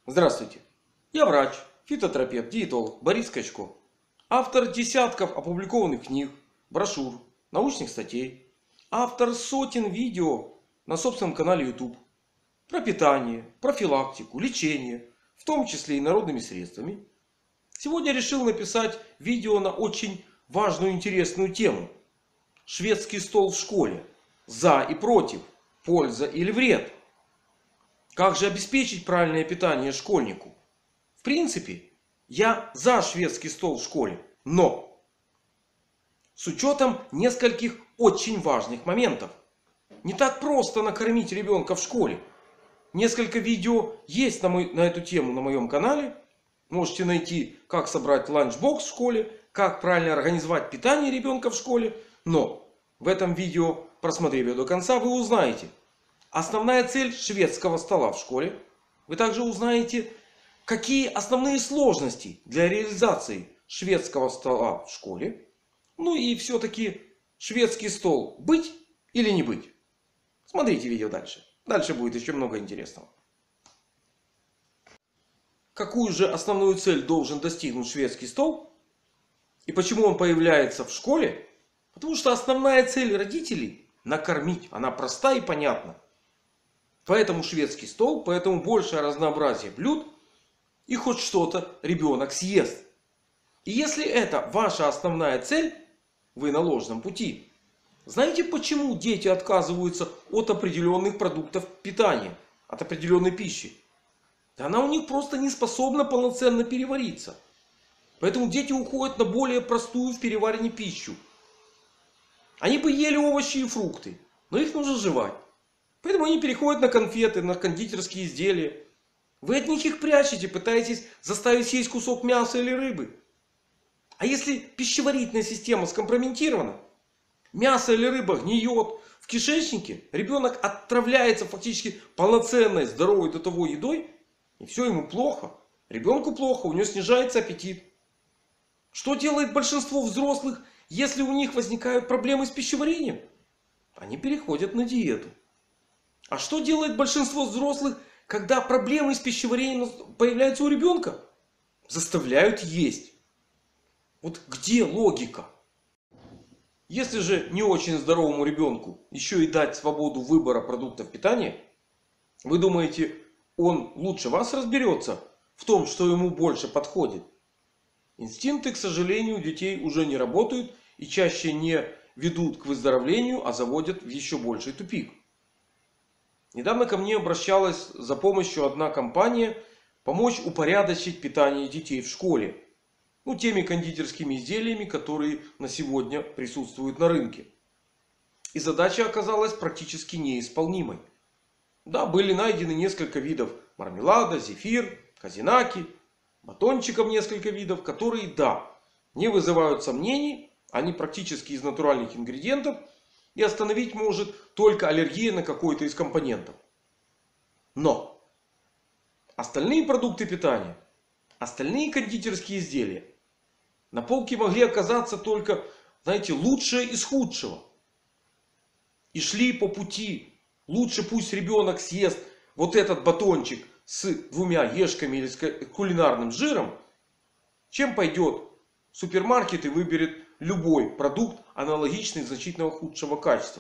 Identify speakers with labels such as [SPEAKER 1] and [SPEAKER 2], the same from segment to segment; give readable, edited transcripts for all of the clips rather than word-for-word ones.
[SPEAKER 1] Здравствуйте. Я врач, фитотерапевт, диетолог Борис Качко. Автор десятков опубликованных книг, брошюр, научных статей. Автор сотен видео на собственном канале YouTube. Про питание, профилактику, лечение. В том числе и народными средствами. Сегодня решил написать видео на очень важную и интересную тему. Шведский стол в школе. За и против. Польза или вред. Как же обеспечить правильное питание школьнику? В принципе, я за шведский стол в школе. Но с учетом нескольких очень важных моментов. Не так просто накормить ребенка в школе. Несколько видео есть на эту тему на моем канале. Можете найти, как собрать ланчбокс в школе. Как правильно организовать питание ребенка в школе. Но в этом видео, просмотрев его до конца, вы узнаете основная цель шведского стола в школе. Вы также узнаете, какие основные сложности для реализации шведского стола в школе. Ну и все-таки шведский стол быть или не быть. Смотрите видео дальше. Дальше будет еще много интересного. Какую же основную цель должен достигнуть шведский стол? И почему он появляется в школе? Потому что основная цель родителей – накормить. Она проста и понятна. Поэтому шведский стол, поэтому большее разнообразие блюд. И хоть что-то ребенок съест. И если это ваша основная цель, вы на ложном пути. Знаете, почему дети отказываются от определенных продуктов питания? От определенной пищи? Она у них просто не способна полноценно перевариться. Поэтому дети уходят на более простую в переваривании пищу. Они бы ели овощи и фрукты, но их нужно жевать. Поэтому они переходят на конфеты, на кондитерские изделия. Вы от них их прячете, пытаетесь заставить съесть кусок мяса или рыбы. А если пищеварительная система скомпрометирована, мясо или рыба гниет в кишечнике, ребенок отравляется фактически полноценной, здоровой до того едой, и все ему плохо. Ребенку плохо, у него снижается аппетит. Что делает большинство взрослых, если у них возникают проблемы с пищеварением? Они переходят на диету. А что делает большинство взрослых, когда проблемы с пищеварением появляются у ребенка? Заставляют есть. Вот где логика? Если же не очень здоровому ребенку еще и дать свободу выбора продуктов питания, вы думаете, он лучше вас разберется в том, что ему больше подходит? Инстинкты, к сожалению, у детей уже не работают и чаще не ведут к выздоровлению, а заводят в еще больший тупик. Недавно ко мне обращалась за помощью одна компания помочь упорядочить питание детей в школе. Ну, теми кондитерскими изделиями, которые на сегодня присутствуют на рынке. И задача оказалась практически неисполнимой. Да, были найдены несколько видов мармелада, зефир, козинаки, батончиков несколько видов, которые, да, не вызывают сомнений. Они практически из натуральных ингредиентов. И остановить может только аллергия на какой-то из компонентов. Но остальные продукты питания, остальные кондитерские изделия на полке могли оказаться только, знаете, лучшее из худшего. И шли по пути. Лучше пусть ребенок съест вот этот батончик с 2 ешками или с кулинарным жиром, чем пойдет в супермаркет и выберет любой продукт аналогичный значительно худшего качества.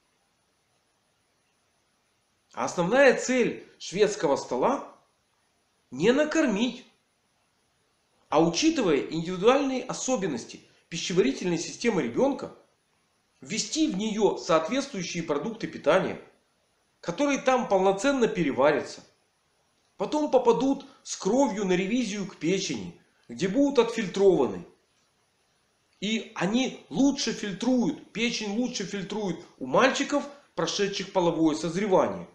[SPEAKER 1] А основная цель шведского стола не накормить, а учитывая индивидуальные особенности пищеварительной системы ребенка, ввести в нее соответствующие продукты питания, которые там полноценно переварятся. Потом попадут с кровью на ревизию к печени, где будут отфильтрованы. И они лучше фильтруют, печень лучше фильтрует у мальчиков, прошедших половое созревание.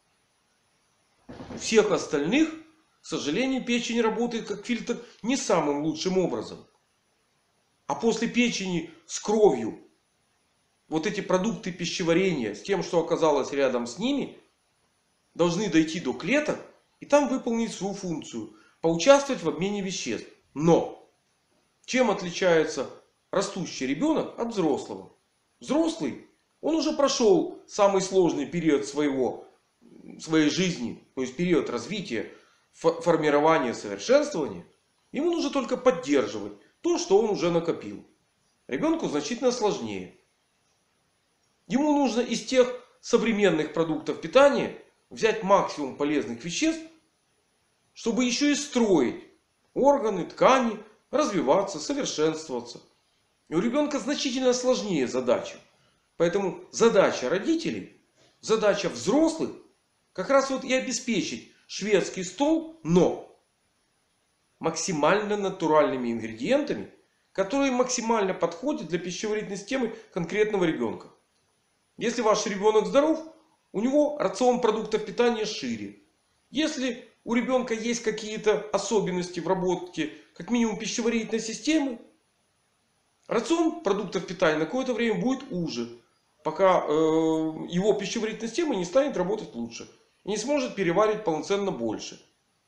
[SPEAKER 1] У всех остальных, к сожалению, печень работает как фильтр не самым лучшим образом. А после печени с кровью, вот эти продукты пищеварения, с тем, что оказалось рядом с ними, должны дойти до клеток и там выполнить свою функцию, поучаствовать в обмене веществ. Но чем отличается растущий ребенок от взрослого? Взрослый, он уже прошел самый сложный период своей жизни, то есть период развития, формирования, совершенствования, ему нужно только поддерживать то, что он уже накопил. Ребенку значительно сложнее. Ему нужно из тех современных продуктов питания взять максимум полезных веществ, чтобы еще и строить органы, ткани, развиваться, совершенствоваться. И у ребенка значительно сложнее задача. Поэтому задача родителей, задача взрослых как раз вот и обеспечить шведский стол, но максимально натуральными ингредиентами, которые максимально подходят для пищеварительной системы конкретного ребенка. Если ваш ребенок здоров, у него рацион продуктов питания шире. Если у ребенка есть какие-то особенности в работе, как минимум пищеварительной системы, рацион продуктов питания на какое-то время будет уже, пока его пищеварительная система не станет работать лучше. И не сможет переваривать полноценно больше.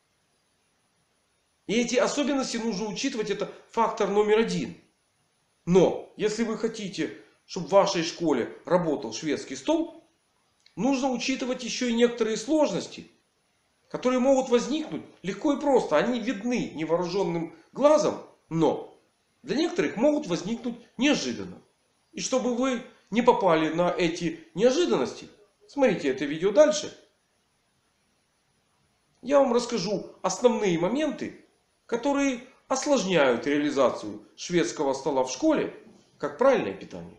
[SPEAKER 1] И эти особенности нужно учитывать. Это фактор номер один. Но если вы хотите, чтобы в вашей школе работал шведский стол, нужно учитывать еще и некоторые сложности, которые могут возникнуть легко и просто. Они видны невооруженным глазом, но для некоторых могут возникнуть неожиданно. И чтобы вы не попали на эти неожиданности, смотрите это видео дальше. Я вам расскажу основные моменты, которые осложняют реализацию шведского стола в школе как правильное питание.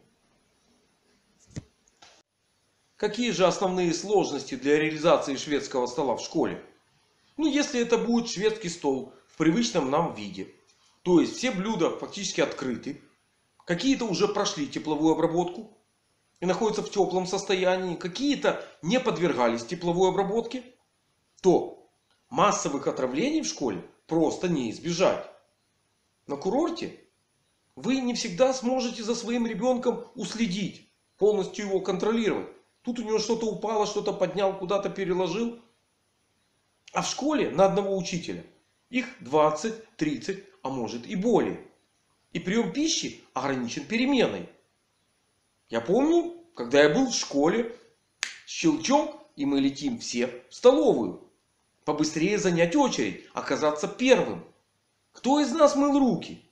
[SPEAKER 1] Какие же основные сложности для реализации шведского стола в школе? Ну, если это будет шведский стол в привычном нам виде. То есть все блюда фактически открыты. Какие-то уже прошли тепловую обработку и находятся в теплом состоянии. Какие-то не подвергались тепловой обработке. То массовых отравлений в школе просто не избежать. На курорте вы не всегда сможете за своим ребенком уследить. Полностью его контролировать. Тут у него что-то упало, что-то поднял, куда-то переложил. А в школе на одного учителя их 20, 30, а может и более. И прием пищи ограничен переменой. Я помню, когда я был в школе, щелчок, и мы летим все в столовую. Побыстрее занять очередь, оказаться первым. Кто из нас мыл руки?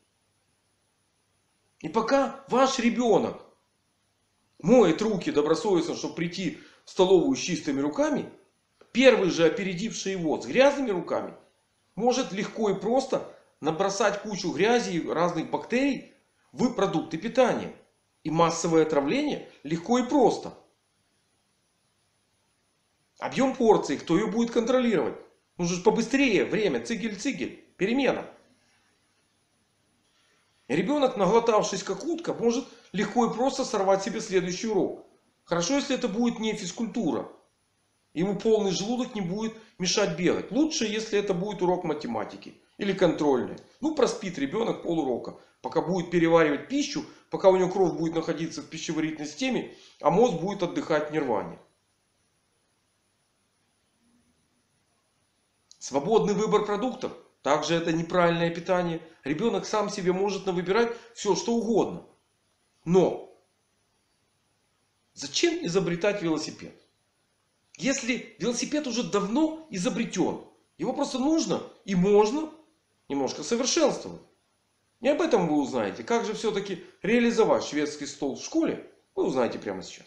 [SPEAKER 1] И пока ваш ребенок моет руки добросовестно, чтобы прийти в столовую с чистыми руками, первый же опередивший его с грязными руками может легко и просто набросать кучу грязи и разных бактерий в продукты питания. И массовое отравление легко и просто. Объем порции, кто ее будет контролировать? Нужно же побыстрее, время, цигель-цигель, перемена. Ребенок, наглотавшись как утка, может легко и просто сорвать себе следующий урок. Хорошо, если это будет не физкультура. Ему полный желудок не будет мешать бегать. Лучше, если это будет урок математики или контрольный. Ну, проспит ребенок полурока, пока будет переваривать пищу, пока у него кровь будет находиться в пищеварительной системе, а мозг будет отдыхать в нирване. Свободный выбор продуктов. Также это неправильное питание. Ребенок сам себе может выбирать все, что угодно. Но зачем изобретать велосипед? Если велосипед уже давно изобретен, его просто нужно и можно немножко совершенствовать. И об этом вы узнаете. Как же все-таки реализовать шведский стол в школе, вы узнаете прямо сейчас.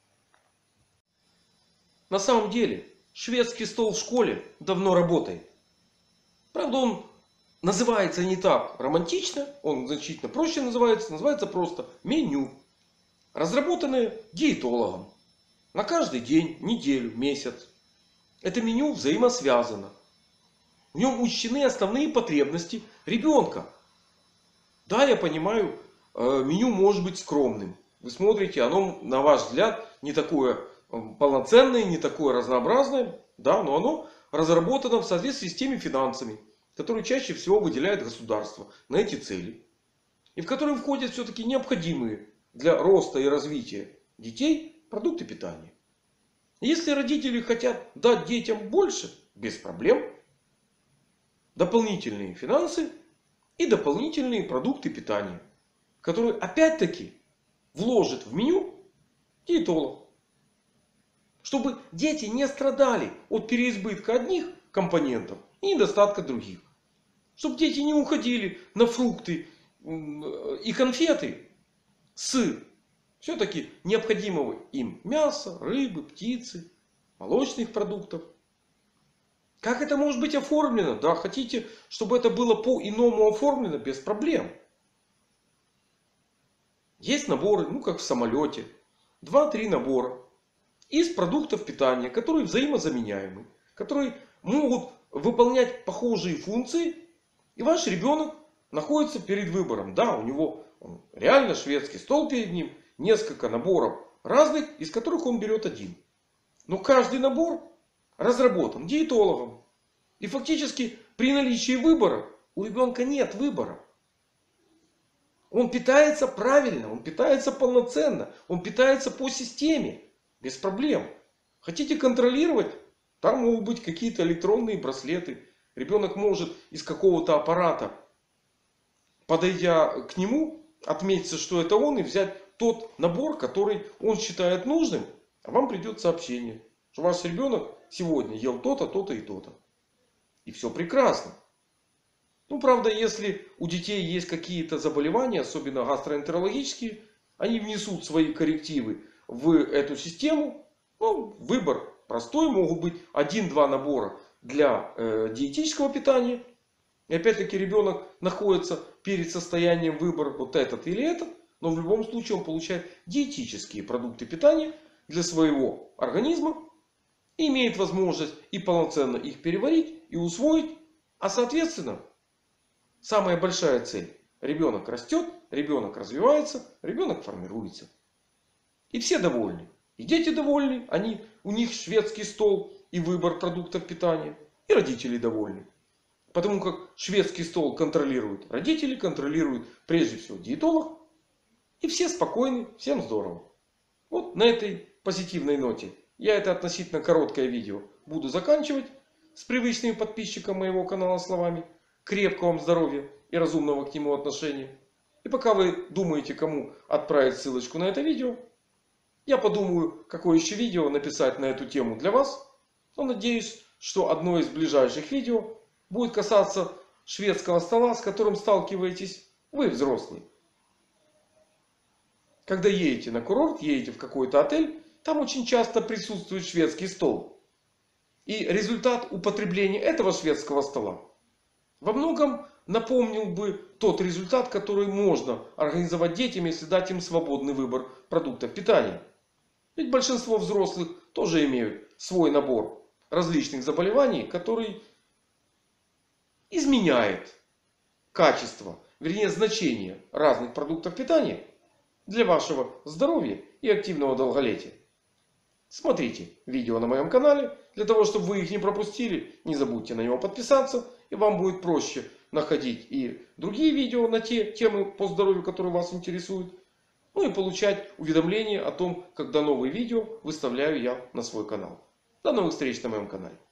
[SPEAKER 1] На самом деле, шведский стол в школе давно работает. Правда, он называется не так романтично. Он значительно проще называется. Называется просто меню. Разработанное диетологом. На каждый день, неделю, месяц. Это меню взаимосвязано. В нем учтены основные потребности ребенка. Да, я понимаю, меню может быть скромным. Вы смотрите, оно, на ваш взгляд, не такое полноценное, не такое разнообразное. Да, но оно разработано в соответствии с теми финансами, которые чаще всего выделяет государство на эти цели. И в которые входят все-таки необходимые для роста и развития детей продукты питания. Если родители хотят дать детям больше, без проблем. Дополнительные финансы и дополнительные продукты питания, которые опять-таки вложит в меню диетолог. Чтобы дети не страдали от переизбытка одних компонентов и и недостатка других. Чтобы дети не уходили на фрукты и конфеты с все-таки необходимого им мяса, рыбы, птицы, молочных продуктов. Как это может быть оформлено? Да, хотите, чтобы это было по-иному оформлено? Без проблем. Есть наборы, ну как в самолете. 2-3 набора из продуктов питания, которые взаимозаменяемы. Которые могут выполнять похожие функции. И ваш ребенок находится перед выбором. Да, у него реально шведский стол перед ним. Несколько наборов разных, из которых он берет один. Но каждый набор разработан диетологом. И фактически при наличии выбора у ребенка нет выбора. Он питается правильно, он питается полноценно, он питается по системе. Без проблем. Хотите контролировать? Там могут быть какие-то электронные браслеты. Ребенок может из какого-то аппарата, подойдя к нему, отметиться, что это он, и взять тот набор, который он считает нужным. А вам придет сообщение, что ваш ребенок сегодня ел то-то, то-то и то-то. И все прекрасно. Ну, правда, если у детей есть какие-то заболевания, особенно гастроэнтерологические, они внесут свои коррективы в эту систему. Ну, выбор простой. Могут быть 1-2 набора для диетического питания. И опять-таки ребенок находится перед состоянием выбора вот этот или этот. Но в любом случае он получает диетические продукты питания для своего организма. И имеет возможность и полноценно их переварить и усвоить. А соответственно, самая большая цель. Ребенок растет, ребенок развивается, ребенок формируется. И все довольны. И дети довольны. У них шведский стол и выбор продуктов питания. И родители довольны. Потому как шведский стол контролируют родители, контролируют прежде всего диетолог. И все спокойны, всем здорово. Вот на этой позитивной ноте я это относительно короткое видео буду заканчивать. С привычными подписчикам моего канала словами: крепкого вам здоровья и разумного к нему отношения. И пока вы думаете, кому отправить ссылочку на это видео, я подумаю, какое еще видео написать на эту тему для вас. Но надеюсь, что одно из ближайших видео будет касаться шведского стола, с которым сталкиваетесь вы, взрослые. Когда едете на курорт, едете в какой-то отель, там очень часто присутствует шведский стол. И результат употребления этого шведского стола во многом напомнил бы тот результат, который можно организовать детям, если дать им свободный выбор продуктов питания. Ведь большинство взрослых тоже имеют свой набор различных заболеваний, который изменяет качество, вернее значение разных продуктов питания для вашего здоровья и активного долголетия. Смотрите видео на моем канале. Для того, чтобы вы их не пропустили, не забудьте на него подписаться. И вам будет проще находить и другие видео на те темы по здоровью, которые вас интересуют. Ну и получать уведомления о том, когда новые видео выставляю я на свой канал. До новых встреч на моем канале.